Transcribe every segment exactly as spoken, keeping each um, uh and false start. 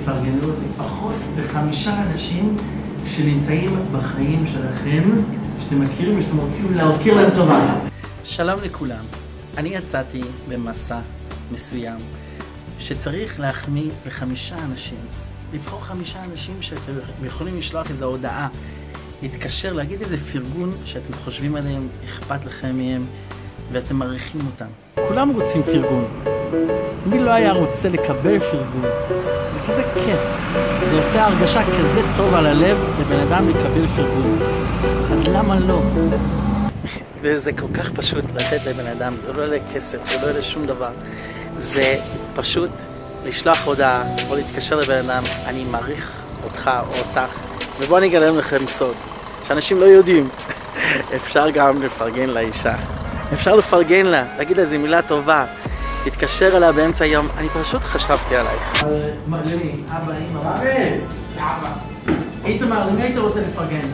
תפרגנו לפחות לחמישה אנשים שנמצאים בחיים שלכם, שאתם מכירים ושאתם רוצים להכיר להם טובה. שלום לכולם, אני יצאתי במסע מסוים שצריך להחמיא לחמישה אנשים, לבחור חמישה אנשים שאתם יכולים לשלוח איזו הודעה, להתקשר, להגיד איזה פרגון שאתם חושבים עליהם, אכפת לכם מהם ואתם מעריכים אותם. כולם רוצים פרגון. מי לא היה רוצה לקבל פרגון? זה כזה כיף. זה עושה הרגשה כזה טוב על הלב לבן אדם לקבל פרגון. אז למה לא? וזה כל כך פשוט לתת לבן אדם. זה לא עולה כסף, זה לא עולה שום דבר. זה פשוט לשלוח הודעה או להתקשר לבן אדם, אני מעריך אותך או אותך. ובוא אני אגלם לכם סוד, שאנשים לא יודעים. אפשר גם לפרגן לאישה. אפשר לפרגן לה, להגיד איזו מילה טובה, להתקשר אליה באמצע היום. אני פשוט חשבתי עלייך. למי? אבא, אמא? אבא! אבא. איתמר, למי היית רוצה לפרגן?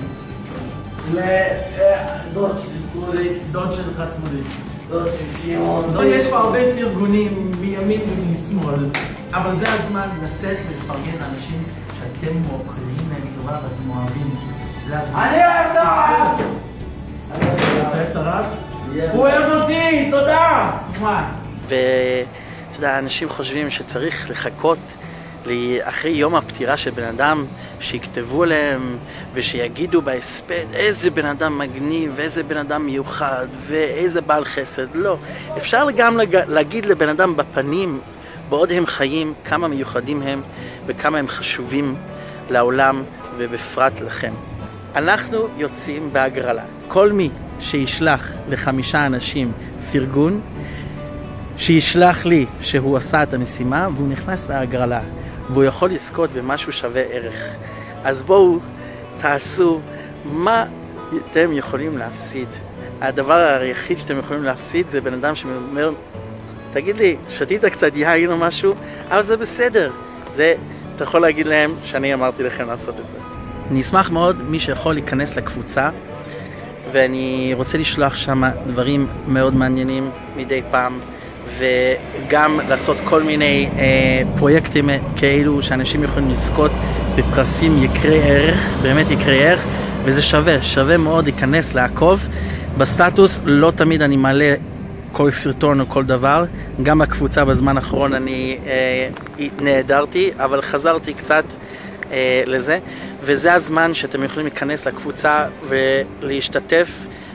לדוד שלי סמולי. דוד שלך סמולי. דוד של שמעון. יש פה הרבה פרגונים מימין ומשמאל, אבל זה הזמן לצאת ולפרגן לאנשים שאתם מוקרים להם טובה ואתם אוהבים. זה הזמן. אני אוהב את הרב! אתה אוהב את הרב? הוא אוהב אותי, תודה! ואתה יודע, אנשים חושבים שצריך לחכות אחרי יום הפטירה של בן אדם, שיכתבו להם ושיגידו בהספד איזה בן אדם מגניב ואיזה בן אדם מיוחד ואיזה בעל חסד. לא, אפשר גם להגיד לבן אדם בפנים, בעוד הם חיים, כמה מיוחדים הם וכמה הם חשובים לעולם ובפרט לכם. אנחנו יוצאים בהגרלה. כל מי שישלח לחמישה אנשים פרגון, שישלח לי שהוא עשה את המשימה והוא נכנס להגרלה והוא יכול לזכות במשהו שווה ערך. אז בואו תעשו מה אתם יכולים להפסיד. הדבר היחיד שאתם יכולים להפסיד זה בן אדם שאומר, תגיד לי, שתית קצת יין או משהו, אבל זה בסדר. זה, אתה יכול להגיד להם שאני אמרתי לכם לעשות את זה. אני אשמח מאוד מי שיכול להיכנס לקבוצה, ואני רוצה לשלוח שם דברים מאוד מעניינים מדי פעם, וגם לעשות כל מיני אה, פרויקטים כאלו שאנשים יכולים לזכות בפרסים יקרי ערך, באמת יקרי ערך, וזה שווה, שווה מאוד להיכנס, לעקוב. בסטטוס לא תמיד אני מעלה כל סרטון או כל דבר, גם בקבוצה בזמן האחרון אני אה, נהדרתי, אבל חזרתי קצת אה, לזה, וזה הזמן שאתם יכולים להיכנס לקבוצה ולהשתתף,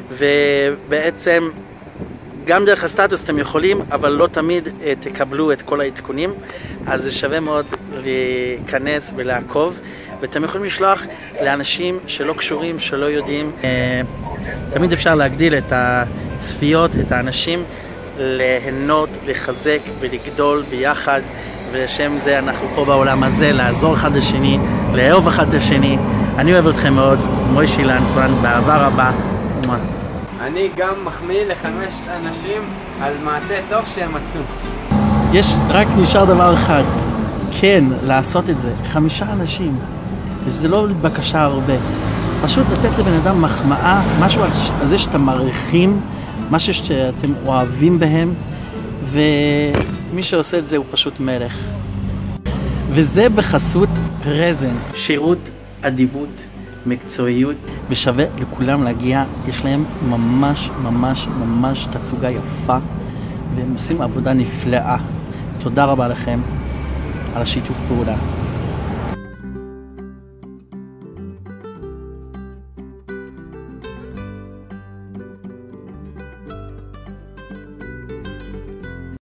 ובעצם גם דרך הסטטוס אתם יכולים, אבל לא תמיד אה, תקבלו את כל העדכונים, אז זה שווה מאוד להיכנס ולעקוב, ואתם יכולים לשלוח לאנשים שלא קשורים, שלא יודעים. אה, תמיד אפשר להגדיל את הצפיות, את האנשים, ליהנות, לחזק ולגדול ביחד, ולשם זה אנחנו פה בעולם הזה, לעזור אחד לשני, לאהוב אחד לשני. אני אוהב אתכם מאוד, מוישי לנצמן, באהבה רבה. אני גם מחמיא לחמש אנשים על מעשה טוב שהם עשו. יש, רק נשאר דבר אחד, כן, לעשות את זה. חמישה אנשים, וזה לא בקשה הרבה. פשוט לתת לבן אדם מחמאה, משהו על זה שאתם מעריכים, משהו שאתם אוהבים בהם, ומי שעושה את זה הוא פשוט מלך. וזה בחסות פרזן, שירות, אדיבות, מקצועיות, ושווה לכולם להגיע. יש להם ממש ממש ממש תצוגה יפה, והם עושים עבודה נפלאה. תודה רבה לכם על השיתוף פעולה.